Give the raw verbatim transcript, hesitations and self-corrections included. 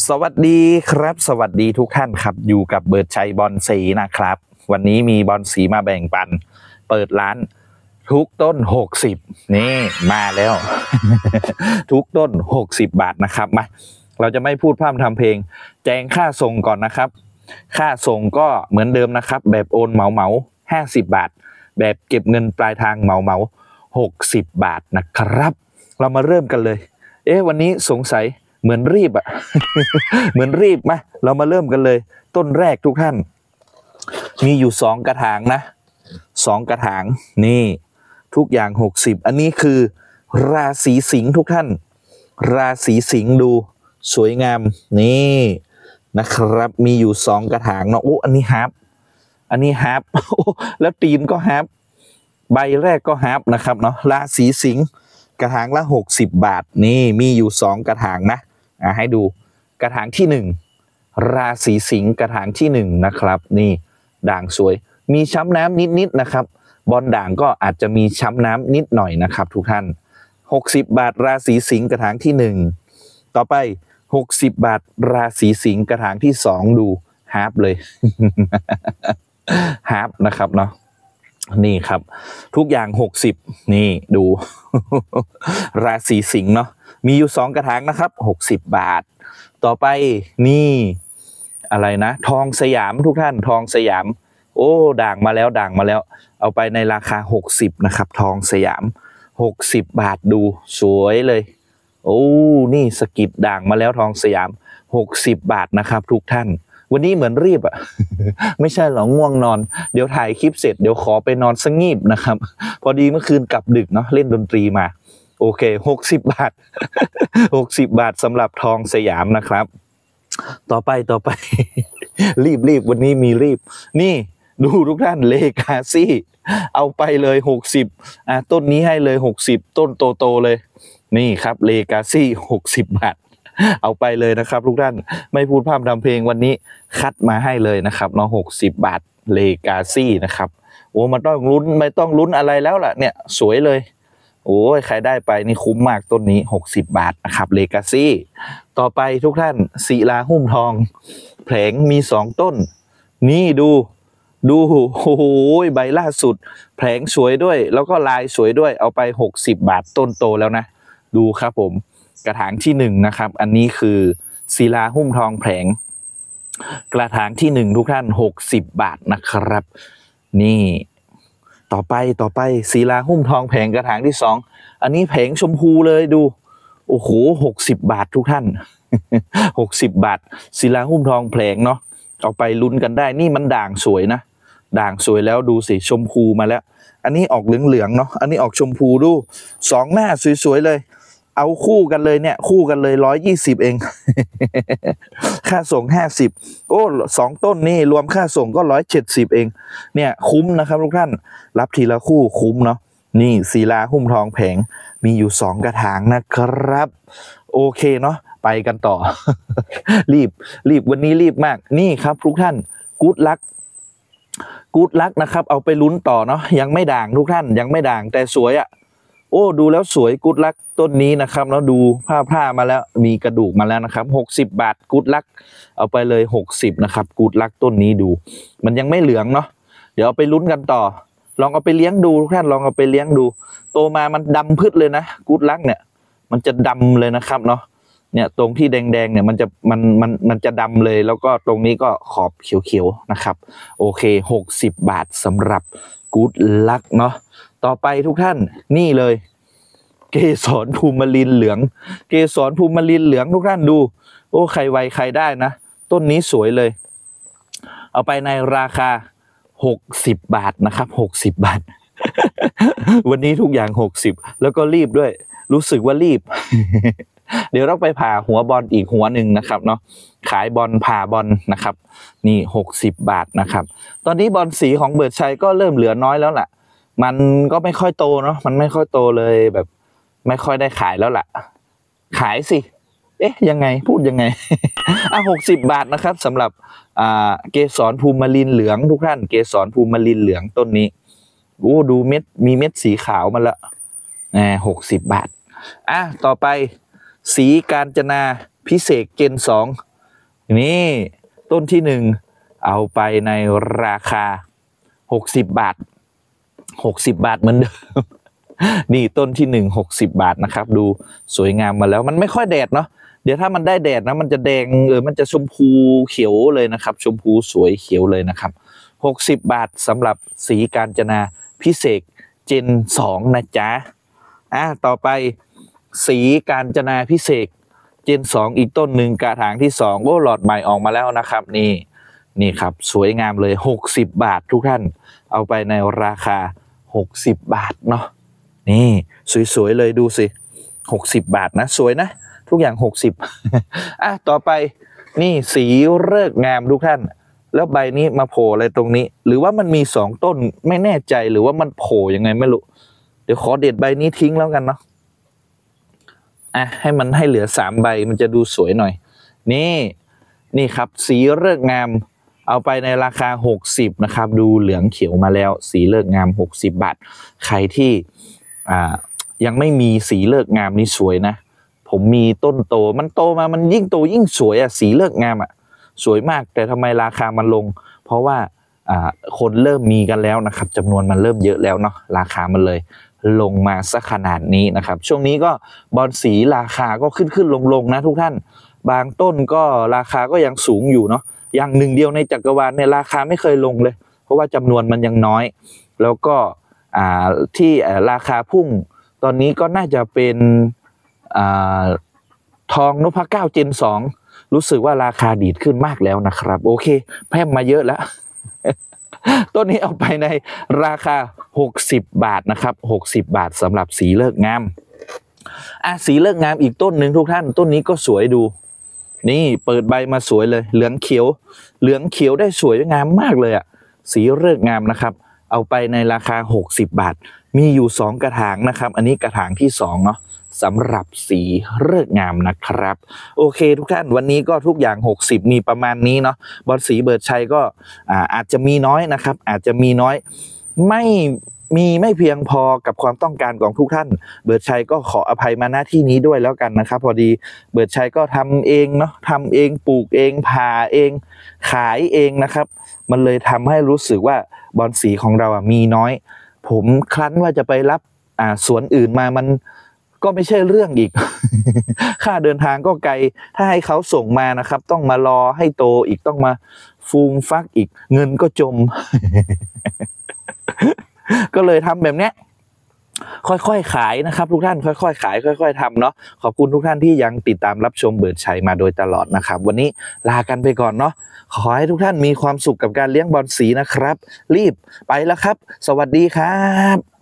สวัสดีครับสวัสดีทุกท่านครับอยู่กับเบิร์ดชัยบอลสีนะครับวันนี้มีบอลสีมาแบ่งปันเปิดร้านทุกต้นหกสิบนี่มาแล้ว ทุกต้นหกสิบบาทนะครับมาเราจะไม่พูดพร่ำทำเพลงแจ้งค่าส่งก่อนนะครับค่าส่งก็เหมือนเดิมนะครับแบบโอนเหมาเหมาห้าสิบบาทแบบเก็บเงินปลายทางเหมาเหมาหกสิบบาทนะครับเรามาเริ่มกันเลยเอ๊ะวันนี้สงสัยเหมือนรีบอ่ะ เหมือนรีบมาเรามาเริ่มกันเลยต้นแรกทุกท่านมีอยู่สองกระถางนะสองกระถางนี่ทุกอย่างหกสิบอันนี้คือราศีสิงห์ทุกท่านราศีสิงห์ดูสวยงามนี่นะครับมีอยู่สองกระถางเนาะโอ้อันนี้ฮาร์ปอันนี้ฮาร์ปแล้วตีนก็ฮาร์ปใบแรกก็ฮาร์ปนะครับเนาะราศีสิงห์กระถางละหกสิบบาทนี่มีอยู่สองกระถางนะอ่ะให้ดูกระถางที่หนึ่งราศีสิงห์กระถางที่หนึ่งนะครับนี่ด่างสวยมีช้ำน้ำนิดๆนะครับบอลด่างก็อาจจะมีช้ำน้ำนิดหน่อยนะครับทุกท่านหกสิบบาทราศีสิงห์กระถางที่หนึ่งต่อไปหกสิบบาทราศีสิงห์กระถางที่สองดูฮาร์ปเลย ฮาร์ปนะครับเนาะนี่ครับทุกอย่างหกสิบนี่ดู ราศีสิงห์เนาะมีอยู่สองกระถางนะครับหกสิบบาทต่อไปนี่อะไรนะทองสยามทุกท่านทองสยามโอ้ด่างมาแล้วด่างมาแล้วเอาไปในราคาหกสิบนะครับทองสยามหกสิบบาทดูสวยเลยโอ้นี่สกิดด่างมาแล้วทองสยามหกสิบบาทนะครับทุกท่านวันนี้เหมือนรีบอ่ะ ไม่ใช่หรอง่วงนอนเดี๋ยวถ่ายคลิปเสร็จเดี๋ยวขอไปนอนสักงีบนะครับพอดีเมื่อคืนกลับดึกเนาะเล่นดนตรีมาโอเคหกสิบบาท หกสิบบาทสำหรับทองสยามนะครับต่อไปต่อไป รีบรีบวันนี้มีรีบนี่ดูทุกท่านเลกาซี่เอาไปเลยหกสิบอ่ะต้นนี้ให้เลยหกสิบต้นโตๆเลยนี่ครับเลกาซี่หกสิบบาทเอาไปเลยนะครับทุกท่านไม่พูดพร่ำทำเพลงวันนี้คัดมาให้เลยนะครับเนาะหกสิบบาทเลกาซี่นะครับโอ้มันต้องลุ้นไม่ต้องลุ้นอะไรแล้วล่ะเนี่ยสวยเลยโอ้ยใครได้ไปนี่คุ้มมากต้นนี้หกสิบบาทนะครับเลกาซี่ต่อไปทุกท่านศิลาหุ้มทองแผลงมีสองต้นนี่ดูดูโอ้โหใบล่าสุดแผลงสวยด้วยแล้วก็ลายสวยด้วยเอาไปหกสิบบาทต้นโตแล้วนะดูครับผมกระถางที่หนึ่งนะครับอันนี้คือศิลาหุ้มทองแผงกระถางที่หนึ่งทุกท่านหกสิบบาทนะครับนี่ต่อไปต่อไปศิลาหุ้มทองแผงกระถางที่สองอันนี้แผงชมพูเลยดูโอ้โหหกสิบบาททุกท่าน หกสิบบาทศิลาหุ้มทองแผงเนาะเอาไปลุ้นกันได้นี่มันด่างสวยนะด่างสวยแล้วดูสิชมพูมาแล้วอันนี้ออกเหลืองๆเนาะอันนี้ออกชมพูดูสองหน้าสวยๆเลยเอาคู่กันเลยเนี่ยคู่กันเลยร้อยยี่สิบเอง ค่าส่งห้าสิบโอ้สองต้นนี่รวมค่าส่งก็ร้อยเจ็ดสิบเองเนี่ยคุ้มนะครับทุกท่านรับทีละคู่คุ้มเนาะนี่ศิลาหุ้มทองแผงมีอยู่สองกระถางนะครับโอเคเนาะไปกันต่อ รีบรีบวันนี้รีบมากนี่ครับทุกท่านกู๊ดลักกู๊ดลักนะครับเอาไปลุ้นต่อเนาะยังไม่ด่างทุกท่านยังไม่ด่างแต่สวยอ่ะโอ้ดูแล้วสวยกู๊ดลักต้นนี้นะครับแล้วดูผ้าผ้ามาแล้วมีกระดูกมาแล้วนะครับหกสิบบาทกู๊ดลักเอาไปเลยหกสิบนะครับกู๊ดลักต้นนี้ดูมันยังไม่เหลืองเนาะเดี๋ยวเอาไปลุ้นกันต่อลองเอาไปเลี้ยงดูทุกท่านลองเอาไปเลี้ยงดูโตมามันดำพืชเลยนะกู๊ดลักเนี่ยมันจะดำเลยนะครับเนาะเนี่ยตรงที่แดงๆเนี่ยมันจะมันมันมันจะดำเลยแล้วก็ตรงนี้ก็ขอบเขียวๆนะครับโอเคหกสิบบาทสำหรับกู๊ดลักเนาะต่อไปทุกท่านนี่เลยเกสรภูมิลินเหลืองเกสรภูมิลินเหลืองทุกท่านดูโอ้ใครไวใครได้นะต้นนี้สวยเลยเอาไปในราคาหกสิบบาทนะครับหกสิบบาท วันนี้ทุกอย่างหกสิบแล้วก็รีบด้วยรู้สึกว่ารีบ เดี๋ยวเราไปผ่าหัวบอลอีกหัวหนึ่งนะครับเนาะขายบอลผ่าบอลนะครับนี่หกสิบบาทนะครับตอนนี้บอลสีของเบิร์ดชัยก็เริ่มเหลือน้อยแล้วล่ะมันก็ไม่ค่อยโตเนาะมันไม่ค่อยโตเลยแบบไม่ค่อยได้ขายแล้วล่ะขายสิเอ๊ะยังไงพูดยังไง อ่ะหกสิบบาทนะครับสำหรับอ่าเกสรภูมิลินเหลืองทุกท่านเกสรภูมิลินเหลืองต้นนี้โอ้ดูเม็ดมีเม็ดสีขาวมาละแหมหกสิบบาทอ่ะต่อไปสีกาญจนาพิเศษเจนสองนี่ต้นที่หนึ่งเอาไปในราคาหกสิบบาทหกสิบบาทเหมือนเดิมนี่ต้นที่หนึ่งหกสิบบาทนะครับดูสวยงามมาแล้วมันไม่ค่อยแดดเนาะเดี๋ยวถ้ามันได้แดดนะมันจะแดงเออมันจะชมพูเขียวเลยนะครับชมพูสวยเขียวเลยนะครับหกสิบบาทสำหรับสีกาญจนาพิเศษเจนสองนะจ๊ะอ่ะต่อไปสีกาญจนาพิเศษเจนสองอีกต้นหนึ่งกระถางที่สองโอ้หลอดใหม่ออกมาแล้วนะครับนี่นี่ครับสวยงามเลยหกสิบบาททุกท่านเอาไปในราคาหกสิบบาทเนาะนี่สวยๆเลยดูสิหกสิบบาทนะสวยนะทุกอย่างหกสิบอ่ะต่อไปนี่สีเลิกงามทุกท่านแล้วใบนี้มาโผล่อะไรตรงนี้หรือว่ามันมีสองต้นไม่แน่ใจหรือว่ามันโผล่ยังไงไม่รู้เดี๋ยวขอเด็ดใบนี้ทิ้งแล้วกันเนาะอ่ะให้มันให้เหลือสามใบมันจะดูสวยหน่อยนี่นี่ครับสีเลิกงามเอาไปในราคาหกสิบนะครับดูเหลืองเขียวมาแล้วสีเลิกงามหกสิบบาทใครที่อ่ายังไม่มีสีเลิกงามนี่สวยนะผมมีต้นโตมันโตมามันยิ่งโตยิ่งสวยอ่ะสีเลิกงามอ่ะสวยมากแต่ทำไมราคามันลงเพราะว่าอ่าคนเริ่มมีกันแล้วนะครับจำนวนมันเริ่มเยอะแล้วเนาะราคามันเลยลงมาสักขนาดนี้นะครับช่วงนี้ก็บอลสีราคาก็ขึ้นขึ้นลงลงนะทุกท่านบางต้นก็ราคาก็ยังสูงอยู่เนาะอย่างหนึ่งเดียวในจักรวาลเนี่ยราคาไม่เคยลงเลยเพราะว่าจำนวนมันยังน้อยแล้วก็อ่าที่ราคาพุ่งตอนนี้ก็น่าจะเป็นอ่าทองนพเก้าเจนสองรู้สึกว่าราคาดีดขึ้นมากแล้วนะครับโอเคแพร่มมาเยอะแล้ว ต้นนี้เอาไปในราคาหกสิบบาทนะครับหกสิบบาทสำหรับสีเลิกงามอ่ะสีเลิกงามอีกต้นหนึ่งทุกท่านต้นนี้ก็สวยดูนี่เปิดใบมาสวยเลยเหลืองเขียวเหลืองเขียวได้สวยงามมากเลยอ่ะสีเลิกงามนะครับเอาไปในราคาหกสิบบาทมีอยู่สองกระถางนะครับอันนี้กระถางที่สองเนาะสำหรับสีเลิกงามนะครับโอเคทุกท่านวันนี้ก็ทุกอย่างหกสิบมีประมาณนี้เนาะบอลสีเบิร์ดชัยก็อ่าอาจจะมีน้อยนะครับอาจจะมีน้อยไม่มีไม่เพียงพอกับความต้องการของทุกท่านเบิร์ดชัยก็ขออภัยมาหน้าที่นี้ด้วยแล้วกันนะครับพอดีเบิร์ดชัยก็ทำเองเนาะทำเองปลูกเองผ่าเองขายเองนะครับมันเลยทำให้รู้สึกว่าบอลสีของเราอ่ะมีน้อยผมครั้นว่าจะไปรับอ่าสวนอื่นมามันก็ไม่ใช่เรื่องอีก ค่าเดินทางก็ไกลถ้าให้เขาส่งมานะครับต้องมารอให้โตอีกต้องมาฟูมฟักอีกเงินก็จม ก็เลยทำแบบเนี้ยค่อยๆขายนะครับทุกท่านค่อยๆขายค่อยๆทำเนาะขอบคุณทุกท่านที่ยังติดตามรับชมเบิร์ดชัยมาโดยตลอดนะครับวันนี้ลากันไปก่อนเนาะขอให้ทุกท่านมีความสุขกับการเลี้ยงบอลสีนะครับรีบไปแล้วครับสวัสดีครับ